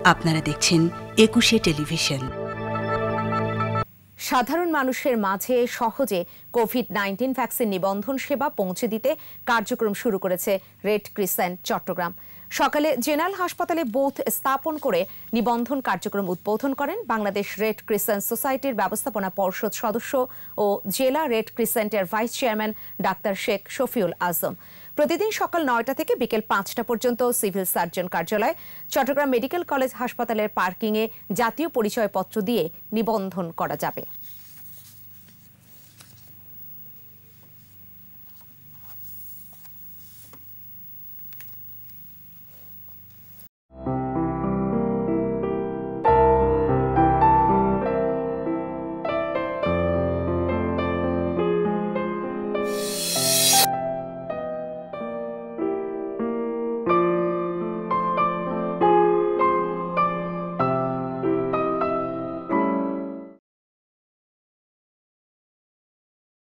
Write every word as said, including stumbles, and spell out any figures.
আপনারা দেখছেন একুশে টেলিভিশন। সাধারণ মানুষের মাঝে সহজে কোভিড নাইন্টিন ভ্যাকসিন নিবন্ধন সেবা পৌঁছে দিতে কার্যক্রম শুরু করেছে রেড ক্রিসেন্ট চট্টগ্রাম। সকালে জেনারেল হাসপাতালে বুথ স্থাপন করে নিবন্ধন কার্যক্রম উদ্বোধন করেন বাংলাদেশ রেড ক্রিসেন্ট সোসাইটির ব্যবস্থাপনা পর্ষদ সদস্য ও জেলা রেড ক্রিসেন্টের vice chairman doctor Sheikh Shafiul Azam. প্রতিদিন সকাল নয়টা থেকে বিকেল পাঁচটা পর্যন্ত সিভিল সার্জন কার্যালয়, চট্টগ্রাম মেডিকেল কলেজ হাসপাতালের পার্কিংয়ে জাতীয় পরিচয়পত্র দিয়ে নিবন্ধন করা যাবে।